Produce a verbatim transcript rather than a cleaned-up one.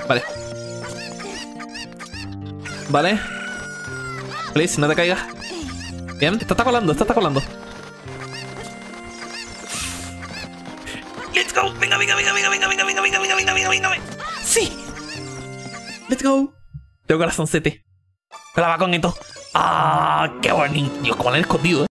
Vale. Vale. Please, no te caigas. Bien, esta está colando, esta está colando. Let's go. Venga, venga, venga, venga, venga, venga, venga, venga, venga, venga, venga, venga, venga. Sí. Let's go. Tengo corazoncete. Graba con esto. Ah, qué bonito. Dios, como lo han escondido, eh.